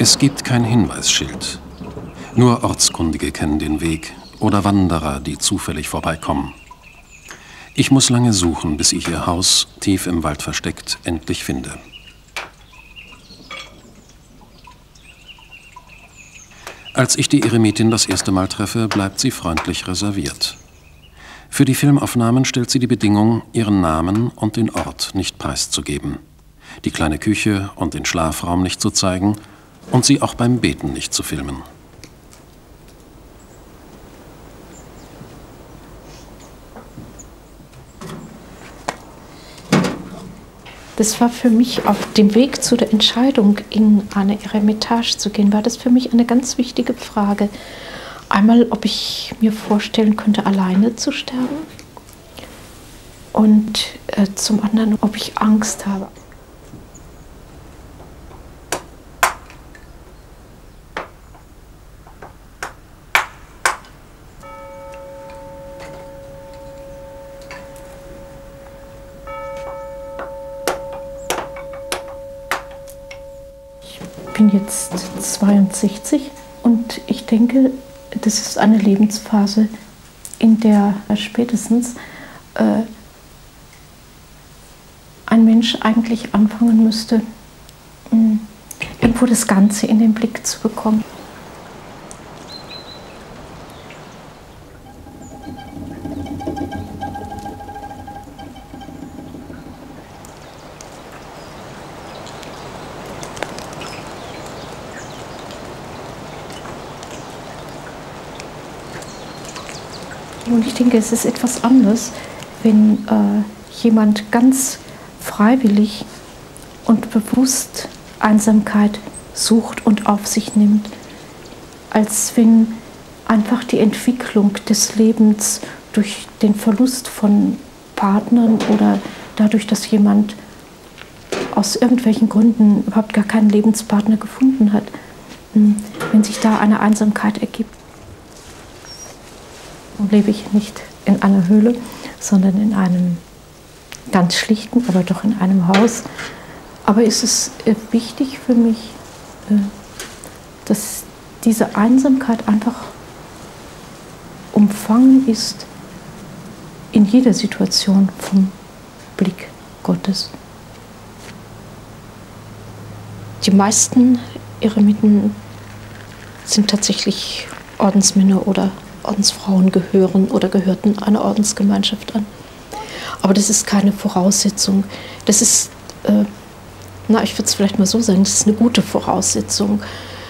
Es gibt kein Hinweisschild. Nur Ortskundige kennen den Weg oder Wanderer, die zufällig vorbeikommen. Ich muss lange suchen, bis ich ihr Haus, tief im Wald versteckt, endlich finde. Als ich die Eremitin das erste Mal treffe, bleibt sie freundlich reserviert. Für die Filmaufnahmen stellt sie die Bedingung, ihren Namen und den Ort nicht preiszugeben, die kleine Küche und den Schlafraum nicht zu zeigen und sie auch beim Beten nicht zu filmen. Das war für mich auf dem Weg zu der Entscheidung, in eine Eremitage zu gehen, war das für mich eine ganz wichtige Frage. Einmal, ob ich mir vorstellen könnte, alleine zu sterben und zum anderen, ob ich Angst habe. Ich bin jetzt 62 und ich denke, das ist eine Lebensphase, in der spätestens ein Mensch eigentlich anfangen müsste, irgendwo das Ganze in den Blick zu bekommen. Und ich denke, es ist etwas anderes, wenn jemand ganz freiwillig und bewusst Einsamkeit sucht und auf sich nimmt, als wenn einfach die Entwicklung des Lebens durch den Verlust von Partnern oder dadurch, dass jemand aus irgendwelchen Gründen überhaupt gar keinen Lebenspartner gefunden hat, wenn sich da eine Einsamkeit ergibt. Lebe ich nicht in einer Höhle, sondern in einem ganz schlichten, aber doch in einem Haus. Aber es ist wichtig für mich, dass diese Einsamkeit einfach umfangen ist in jeder Situation vom Blick Gottes. Die meisten Eremiten sind tatsächlich Ordensmänner oder Ordensfrauen gehören oder gehörten einer Ordensgemeinschaft an. Aber das ist keine Voraussetzung. Das ist, ich würde es vielleicht mal so sagen, das ist eine gute Voraussetzung,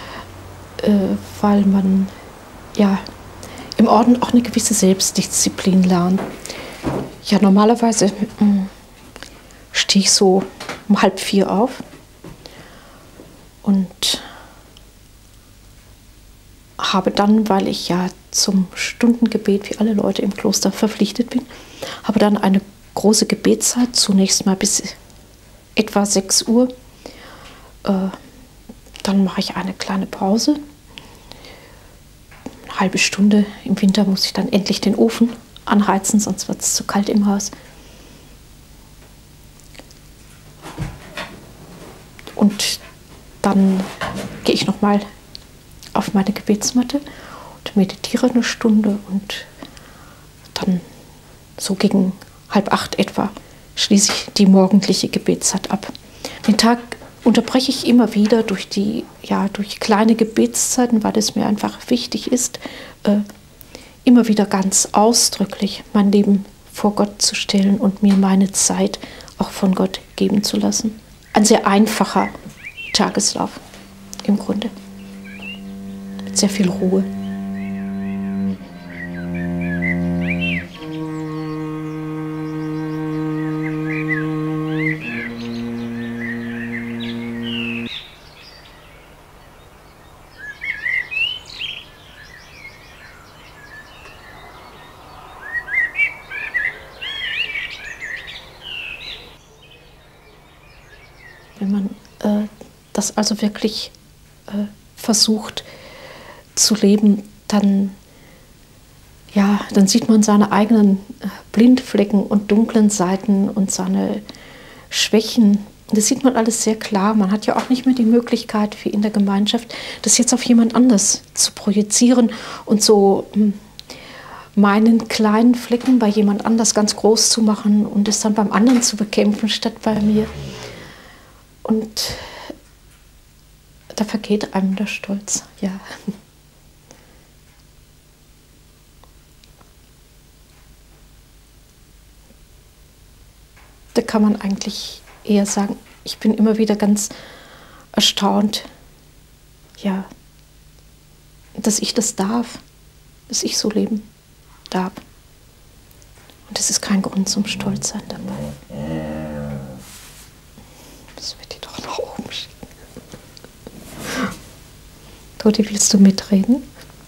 weil man ja im Orden auch eine gewisse Selbstdisziplin lernt. Ja, normalerweise stehe ich so um 3:30 auf und habe dann, weil ich ja zum Stundengebet wie alle Leute im Kloster verpflichtet bin, habe dann eine große Gebetszeit, zunächst mal bis etwa 6 Uhr. Dann mache ich eine kleine Pause. Eine halbe Stunde. Im Winter muss ich dann endlich den Ofen anheizen, sonst wird es zu kalt im Haus. Und dann gehe ich nochmal auf meine Gebetsmatte und meditiere eine Stunde und dann so gegen 7:30 etwa schließe ich die morgendliche Gebetszeit ab. Den Tag unterbreche ich immer wieder durch kleine Gebetszeiten, weil es mir einfach wichtig ist, immer wieder ganz ausdrücklich mein Leben vor Gott zu stellen und mir meine Zeit auch von Gott geben zu lassen. Ein sehr einfacher Tageslauf im Grunde. Mit sehr viel Ruhe. Wenn man das also wirklich versucht zu leben, dann sieht man seine eigenen Blindflecken und dunklen Seiten und seine Schwächen Das sieht man alles sehr klar. Man hat ja auch nicht mehr die Möglichkeit, wie in der Gemeinschaft, das jetzt auf jemand anders zu projizieren und so meinen kleinen Flecken bei jemand anders ganz groß zu machen und es dann beim anderen zu bekämpfen, statt bei mir. Und da vergeht einem der Stolz, ja. Da kann man eigentlich eher sagen, ich bin immer wieder ganz erstaunt, ja, dass ich das darf, dass ich so leben darf. Und das ist kein Grund zum Stolz sein dabei. Das wird die doch nach oben schicken. Todi, willst du mitreden?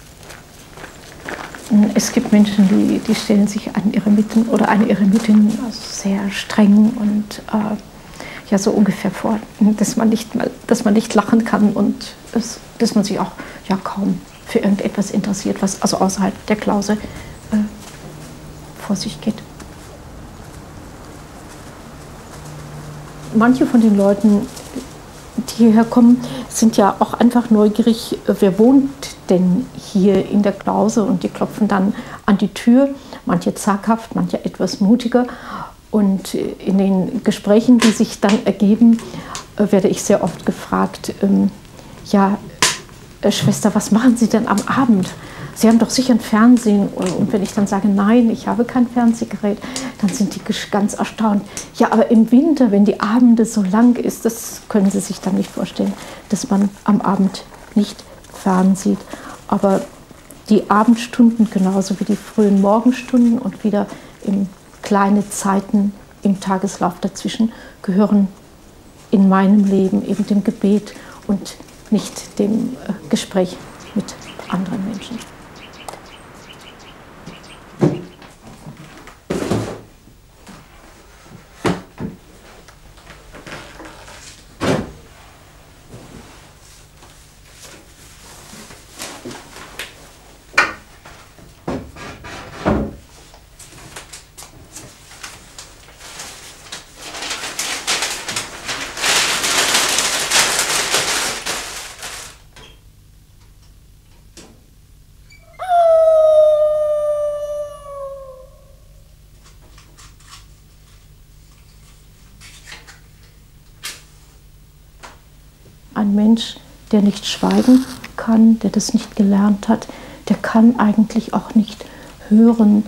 Es gibt Menschen, die stellen sich an Eremiten oder eine Eremitin also sehr streng und ja, so ungefähr vor, dass man nicht lachen kann und dass man sich auch ja, kaum für irgendetwas interessiert, was also außerhalb der Klause vor sich geht. Manche von den Leuten, die hierher kommen, sind ja auch einfach neugierig, wer wohnt denn hier in der Klause, und die klopfen dann an die Tür, manche zaghaft, manche etwas mutiger. Und in den Gesprächen, die sich dann ergeben, werde ich sehr oft gefragt, ja, Schwester, was machen Sie denn am Abend? Sie haben doch sicher ein Fernsehen. Und wenn ich dann sage, nein, ich habe kein Fernsehgerät, dann sind die ganz erstaunt. Ja, aber im Winter, wenn die Abende so lang ist, das können Sie sich dann nicht vorstellen, dass man am Abend nicht fernsieht. Aber die Abendstunden genauso wie die frühen Morgenstunden und wieder kleine Zeiten im Tageslauf dazwischen gehören in meinem Leben eben dem Gebet und nicht dem Gespräch mit anderen Menschen. Ein Mensch, der nicht schweigen kann, der das nicht gelernt hat, der kann eigentlich auch nicht hören.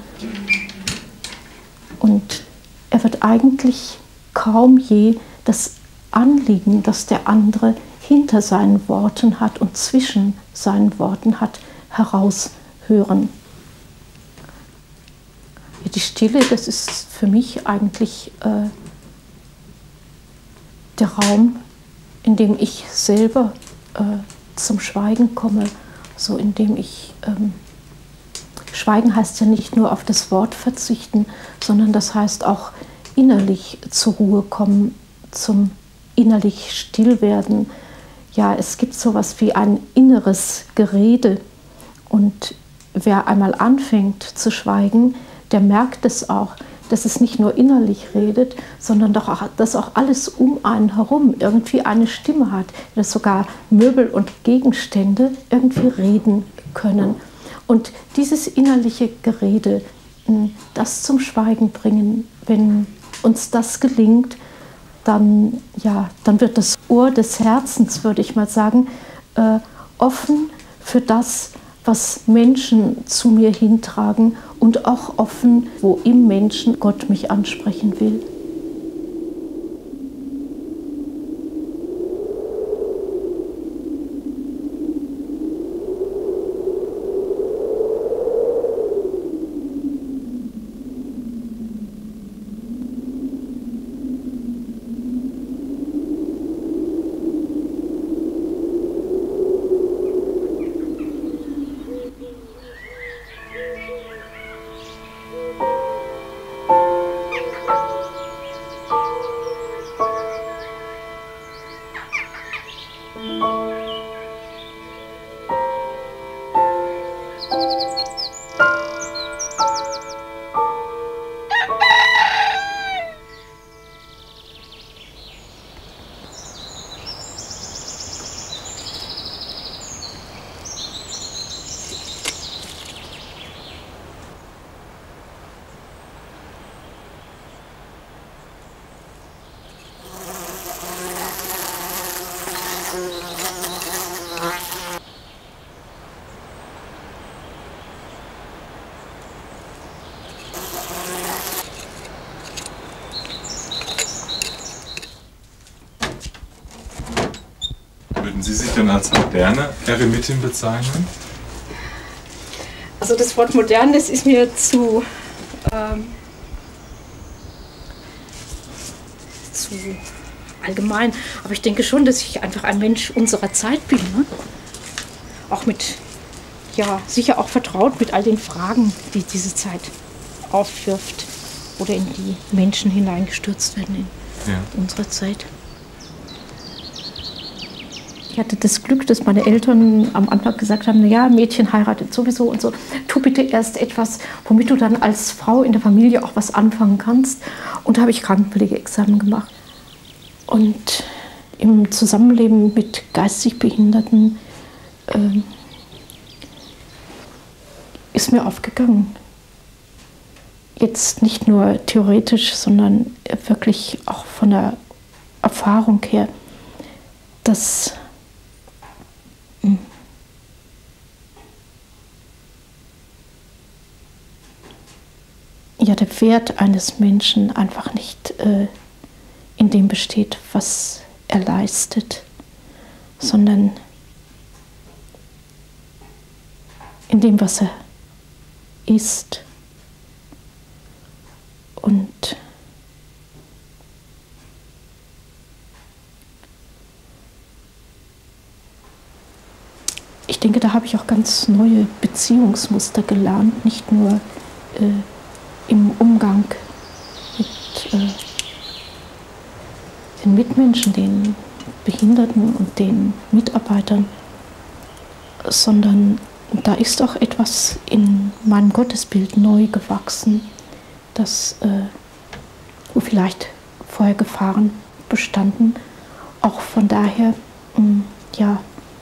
Und er wird eigentlich kaum je das Anliegen, das der andere hinter seinen Worten hat und zwischen seinen Worten hat, heraushören. Die Stille, das ist für mich eigentlich der Raum, in dem ich selber zum Schweigen komme, so in dem ich Schweigen heißt ja nicht nur auf das Wort verzichten, sondern das heißt auch innerlich zur Ruhe kommen, zum innerlich still werden. Ja, es gibt sowas wie ein inneres Gerede, und wer einmal anfängt zu schweigen, der merkt es auch, dass es nicht nur innerlich redet, sondern dass auch alles um einen herum irgendwie eine Stimme hat, dass sogar Möbel und Gegenstände irgendwie reden können. Und dieses innerliche Gerede, das zum Schweigen bringen, wenn uns das gelingt, dann wird das Ohr des Herzens, würde ich mal sagen, offen für das, was Menschen zu mir hintragen, und auch offen, wo im Menschen Gott mich ansprechen will. Würden Sie sich denn als moderne Eremitin bezeichnen? Also das Wort modern, das ist mir zu allgemein. Aber ich denke schon, dass ich einfach ein Mensch unserer Zeit bin. Ne? Auch mit, ja, sicher auch vertraut mit all den Fragen, die diese Zeit aufwirft oder in die Menschen hineingestürzt werden in unsere Zeit. Ich hatte das Glück, dass meine Eltern am Anfang gesagt haben, ja, Mädchen heiratet sowieso und so. Tu bitte erst etwas, womit du dann als Frau in der Familie auch was anfangen kannst. Und da habe ich Krankenpflegeexamen gemacht. Und im Zusammenleben mit geistig Behinderten ist mir aufgegangen. Jetzt nicht nur theoretisch, sondern wirklich auch von der Erfahrung her, dass ja, der Wert eines Menschen einfach nicht in dem besteht, was er leistet, sondern in dem, was er ist. Und ich denke, da habe ich auch ganz neue Beziehungsmuster gelernt, nicht nur im Umgang mit den Mitmenschen, den Behinderten und den Mitarbeitern, sondern da ist auch etwas in meinem Gottesbild neu gewachsen, das, wo vielleicht vorher Gefahren bestanden, auch von daher, ja,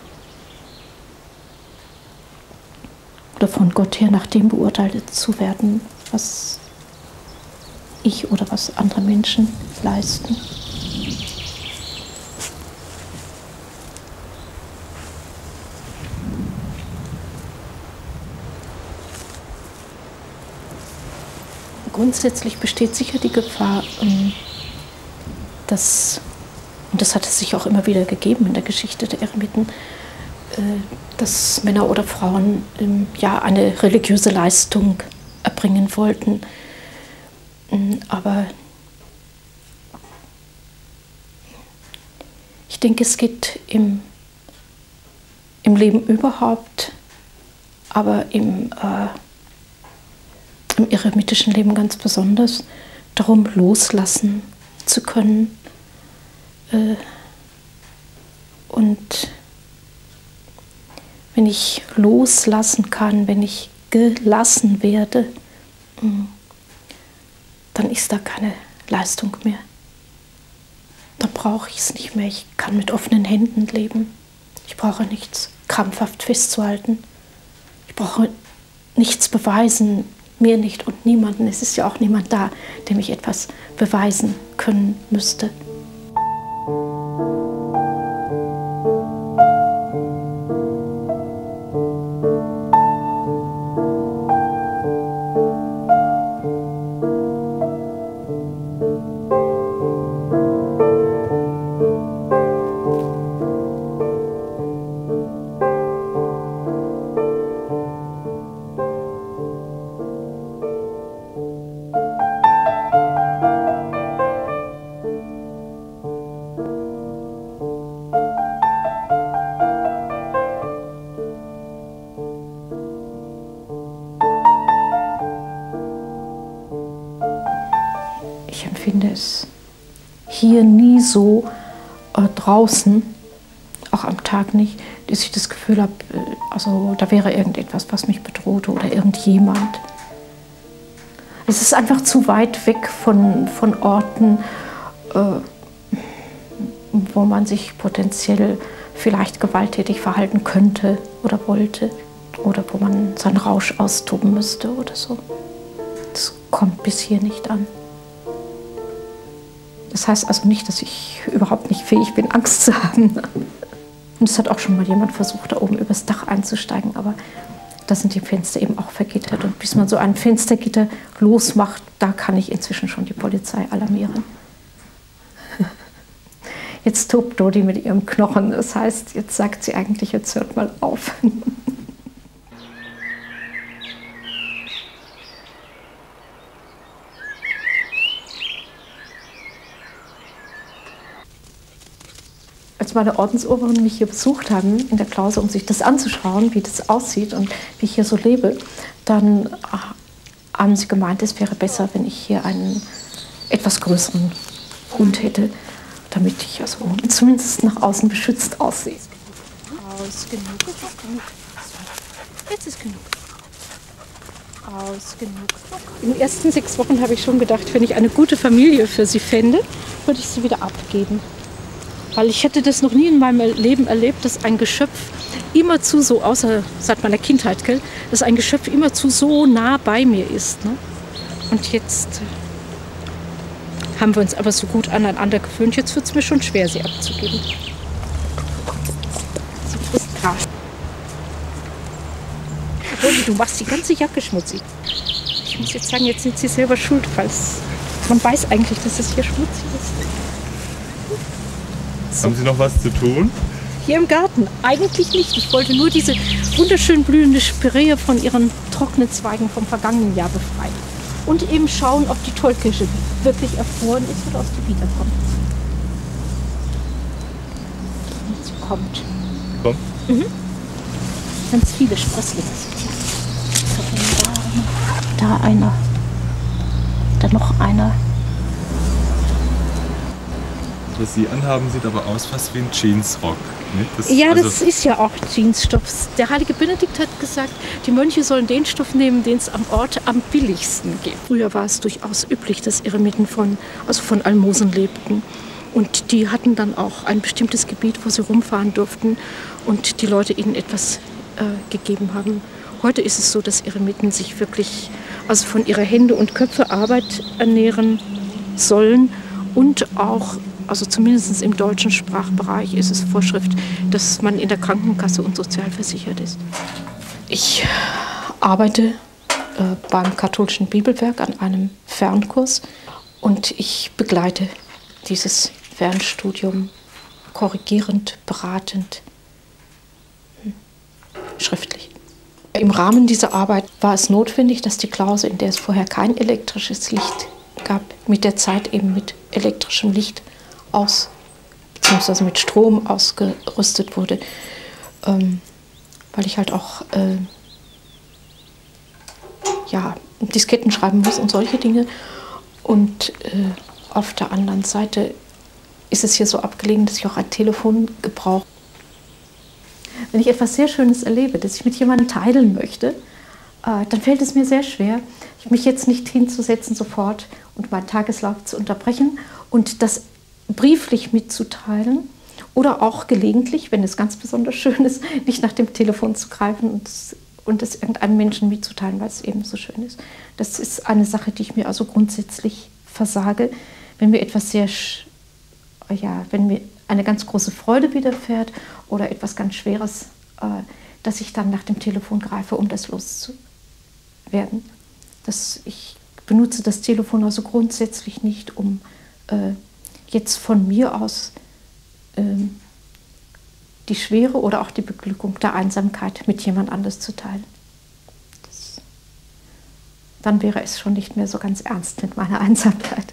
oder von Gott her nach dem beurteilt zu werden, was ich oder was andere Menschen leisten. Grundsätzlich besteht sicher die Gefahr, dass, und das hat es sich auch immer wieder gegeben in der Geschichte der Eremiten, dass Männer oder Frauen ja eine religiöse Leistung erbringen wollten. Aber ich denke, es geht im Leben überhaupt, aber im eremitischen Leben ganz besonders darum, loslassen zu können. Und wenn ich loslassen kann, wenn ich gelassen werde, dann ist da keine Leistung mehr. Dann brauche ich es nicht mehr. Ich kann mit offenen Händen leben. Ich brauche nichts krampfhaft festzuhalten. Ich brauche nichts beweisen, mir nicht und niemanden. Es ist ja auch niemand da, dem ich etwas beweisen können müsste. Ich empfinde es hier nie so draußen, auch am Tag nicht, dass ich das Gefühl habe, also da wäre irgendetwas, was mich bedrohte oder irgendjemand. Es ist einfach zu weit weg von Orten, wo man sich potenziell vielleicht gewalttätig verhalten könnte oder wollte oder wo man seinen Rausch austoben müsste oder so. Das kommt bis hier nicht an. Das heißt also nicht, dass ich überhaupt nicht fähig bin, Angst zu haben. Und es hat auch schon mal jemand versucht, da oben übers Dach einzusteigen, aber da sind die Fenster eben auch vergittert. Und bis man so ein Fenstergitter losmacht, da kann ich inzwischen schon die Polizei alarmieren. jetzt tobt Dodi mit ihrem Knochen. Das heißt, jetzt sagt sie eigentlich, jetzt hört mal auf. Als meine Ordensoberen mich hier besucht haben in der Klause, um sich das anzuschauen, wie das aussieht und wie ich hier so lebe, dann haben sie gemeint, es wäre besser, wenn ich hier einen etwas größeren Hund hätte, damit ich also zumindest nach außen beschützt aussehe. Aus, genug, genug. Jetzt ist genug. Aus, genug. In den ersten 6 Wochen habe ich schon gedacht, wenn ich eine gute Familie für sie fände, würde ich sie wieder abgeben. Weil ich hätte das noch nie in meinem Leben erlebt, dass ein Geschöpf immerzu so, außer seit meiner Kindheit, gell, dass ein Geschöpf immerzu so nah bei mir ist. Ne? Und jetzt haben wir uns aber so gut aneinander gewöhnt. Jetzt wird es mir schon schwer, sie abzugeben. Sie frisst Gras. Du machst die ganze Jacke schmutzig. Ich muss jetzt sagen, jetzt sind sie selber schuld, falls man weiß eigentlich, dass es hier schmutzig ist. So. Haben Sie noch was zu tun? Hier im Garten? Eigentlich nicht. Ich wollte nur diese wunderschön blühende Spiräe von ihren trockenen Zweigen vom vergangenen Jahr befreien. Und eben schauen, ob die Tollkirsche wirklich erfroren ist oder ob sie wiederkommt. Und sie kommt. Kommt? Mhm. Ganz viele Sprösslinge. Da einer. Da noch einer. Was Sie anhaben, sieht aber aus fast wie ein Jeansrock. Das ist ja auch Jeansstoff. Der heilige Benedikt hat gesagt, die Mönche sollen den Stoff nehmen, den es am Ort am billigsten gibt. Früher war es durchaus üblich, dass Eremiten von Almosen lebten. Und die hatten dann auch ein bestimmtes Gebiet, wo sie rumfahren durften und die Leute ihnen etwas gegeben haben. Heute ist es so, dass Eremiten sich wirklich von ihrer Hände- und Köpfearbeit ernähren sollen und auch, also zumindest im deutschen Sprachbereich ist es Vorschrift, dass man in der Krankenkasse und sozial versichert ist. Ich arbeite beim katholischen Bibelwerk an einem Fernkurs und ich begleite dieses Fernstudium korrigierend, beratend, schriftlich. Im Rahmen dieser Arbeit war es notwendig, dass die Klause, in der es vorher kein elektrisches Licht gab, mit der Zeit eben mit elektrischem Licht beziehungsweise mit Strom ausgerüstet wurde, weil ich halt auch Disketten schreiben muss und solche Dinge. Und auf der anderen Seite ist es hier so abgelegen, dass ich auch ein Telefon gebrauche. Wenn ich etwas sehr Schönes erlebe, das ich mit jemandem teilen möchte, dann fällt es mir sehr schwer, mich jetzt nicht hinzusetzen sofort und meinen Tageslauf zu unterbrechen und das brieflich mitzuteilen oder auch gelegentlich, wenn es ganz besonders schön ist, nicht nach dem Telefon zu greifen und es irgendeinem Menschen mitzuteilen, weil es eben so schön ist. Das ist eine Sache, die ich mir also grundsätzlich versage, wenn mir wenn mir eine ganz große Freude widerfährt oder etwas ganz Schweres, dass ich dann nach dem Telefon greife, um das loszuwerden. Ich benutze das Telefon also grundsätzlich nicht, um jetzt von mir aus die Schwere oder auch die Beglückung der Einsamkeit mit jemand anders zu teilen. Dann wäre es schon nicht mehr so ganz ernst mit meiner Einsamkeit.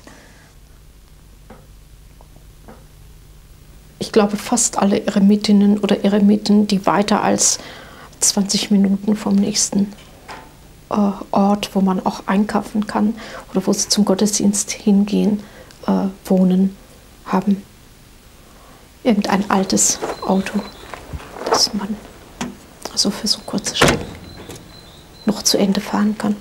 Ich glaube, fast alle Eremitinnen oder Eremiten, die weiter als 20 Minuten vom nächsten Ort, wo man auch einkaufen kann oder wo sie zum Gottesdienst hingehen, wohnen, haben irgendein altes Auto, das man also für so kurze Strecken noch zu Ende fahren kann.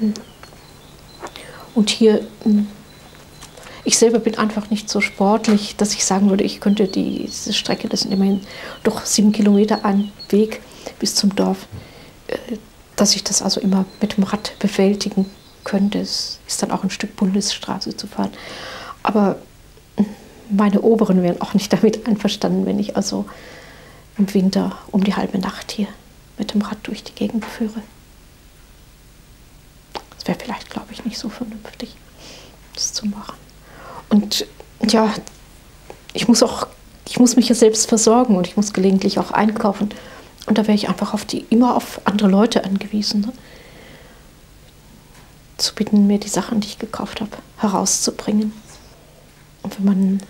Und hier, ich selber bin einfach nicht so sportlich, dass ich sagen würde, ich könnte diese Strecke, das sind immerhin doch 7 Kilometer ein Weg bis zum Dorf, dass ich das also immer mit dem Rad bewältigen könnte. Es ist dann auch ein Stück Bundesstraße zu fahren. Aber meine Oberen wären auch nicht damit einverstanden, wenn ich also im Winter um die halbe Nacht hier mit dem Rad durch die Gegend führe. Das wäre vielleicht, glaube ich, nicht so vernünftig, das zu machen. Und ja, ich muss auch ich muss mich ja selbst versorgen und ich muss gelegentlich auch einkaufen. Und da wäre ich einfach immer auf andere Leute angewiesen. Ne? Zu bitten, mir die Sachen, die ich gekauft habe, herauszubringen. Und wenn man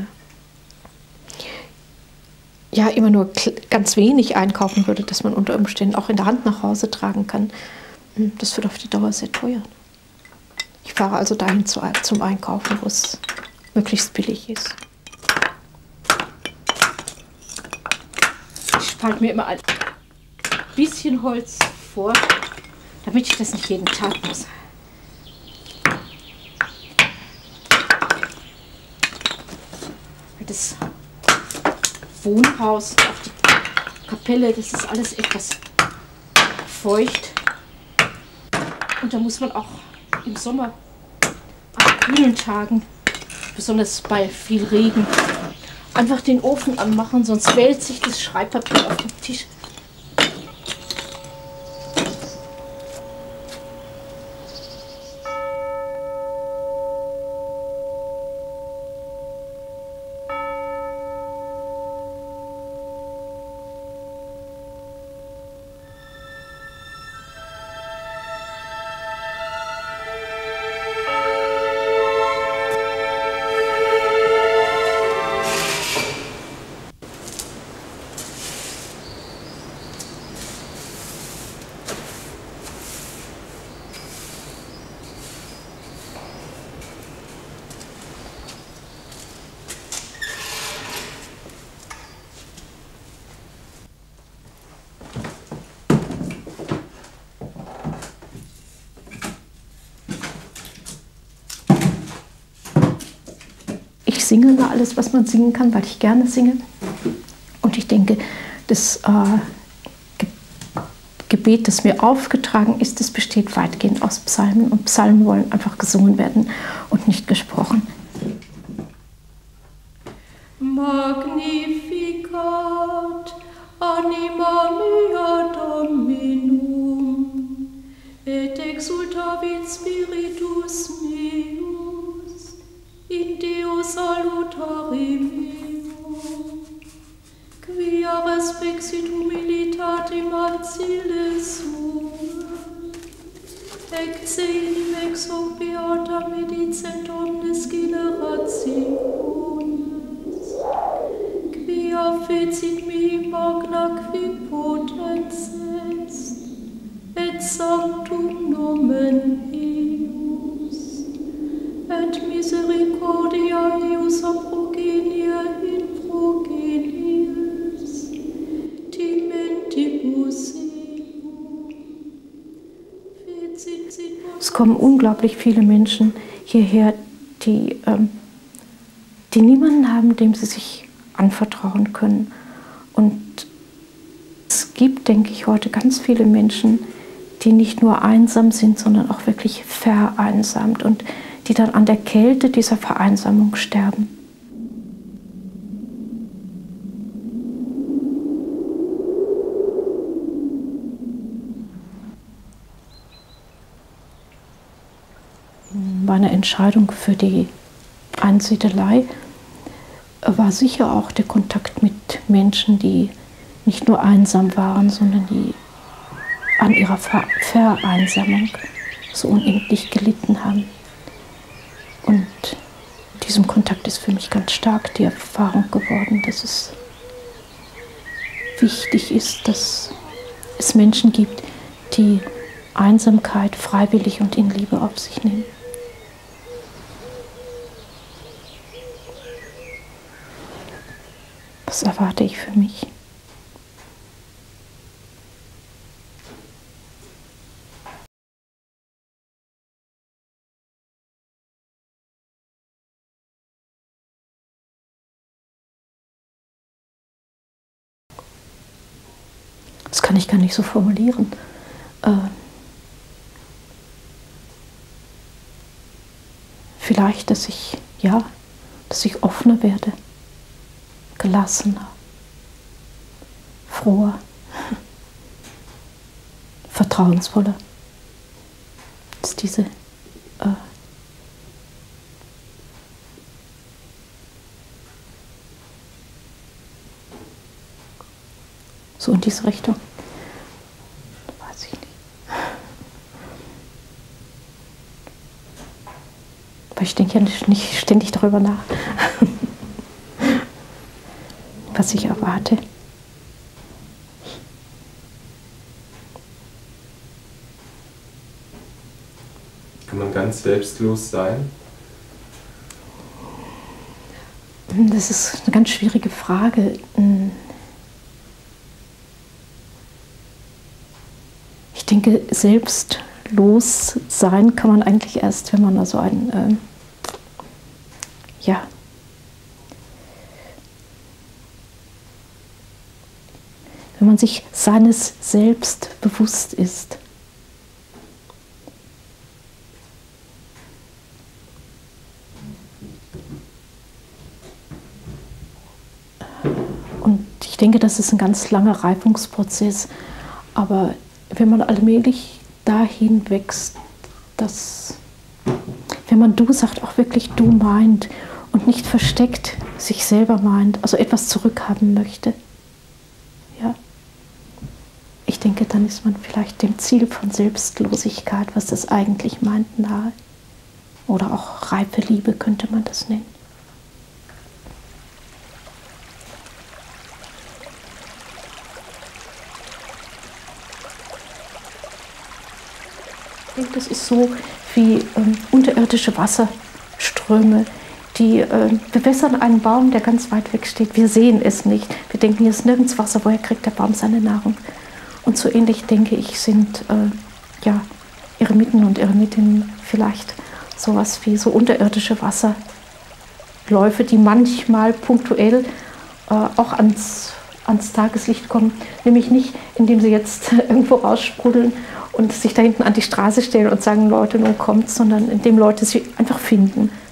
ja immer nur ganz wenig einkaufen würde, dass man unter Umständen auch in der Hand nach Hause tragen kann, das wird auf die Dauer sehr teuer. Ich fahre also dahin zum Einkaufen, wo es möglichst billig ist. Ich spalte mir immer ein bisschen Holz vor, damit ich das nicht jeden Tag muss. Das Wohnhaus, auf die Kapelle, das ist alles etwas feucht. Und da muss man auch im Sommer an kühlen Tagen, besonders bei viel Regen, einfach den Ofen anmachen, sonst wälzt sich das Schreibpapier auf den Tisch. Ich singe nur alles, was man singen kann, weil ich gerne singe. Und ich denke, das Gebet, das mir aufgetragen ist, das besteht weitgehend aus Psalmen. Und Psalmen wollen einfach gesungen werden und nicht gesprochen. Magnificat anima mea Dominum, et exultavit spiritus meus, in Deo salutari meo, quia respexit humilitatem ancile suae, ecce inim ex hoc beata medicent omnes generationes, quia fecit mi magna qui potens est, et sanctum nomen eius, et misericordia eius a progenia in progenies, timentibus eum. Es kommen unglaublich viele Menschen hierher, die niemanden haben, dem sie sich anvertrauen können. Und es gibt, denke ich, heute ganz viele Menschen, die nicht nur einsam sind, sondern auch wirklich vereinsamt und die dann an der Kälte dieser Vereinsamung sterben. Meine Entscheidung für die Einsiedelei war sicher auch der Kontakt mit Menschen, die nicht nur einsam waren, sondern die an ihrer Vereinsamung so unendlich gelitten haben. Und in diesem Kontakt ist für mich ganz stark die Erfahrung geworden, dass es wichtig ist, dass es Menschen gibt, die Einsamkeit freiwillig und in Liebe auf sich nehmen. Das erwarte ich für mich. Das kann ich gar nicht so formulieren. Vielleicht, dass ich offener werde, gelassener, froher, vertrauensvoller. Dass diese So in diese Richtung. Weiß ich nicht. Aber ich denke ja nicht ständig darüber nach, was ich erwarte. Kann man ganz selbstlos sein? Das ist eine ganz schwierige Frage. Ich denke, selbstlos sein kann man eigentlich erst, wenn man also wenn man sich seines Selbst bewusst ist. Und ich denke, das ist ein ganz langer Reifungsprozess, aber wenn man allmählich dahin wächst, dass, wenn man du sagt, auch wirklich du meint und nicht versteckt sich selber meint, also etwas zurückhaben möchte, ja, ich denke, dann ist man vielleicht dem Ziel von Selbstlosigkeit, was das eigentlich meint, nahe. Oder auch reife Liebe könnte man das nennen. Ich denke, das ist so wie unterirdische Wasserströme, die bewässern einen Baum, der ganz weit weg steht. Wir sehen es nicht. Wir denken, hier ist nirgends Wasser, woher kriegt der Baum seine Nahrung? Und so ähnlich, denke ich, sind Eremiten und Eremitinnen vielleicht sowas wie so unterirdische Wasserläufe, die manchmal punktuell auch ans Tageslicht kommen. Nämlich nicht, indem sie jetzt irgendwo raussprudeln und sich da hinten an die Straße stellen und sagen, Leute, nun kommt, sondern indem Leute sie einfach finden.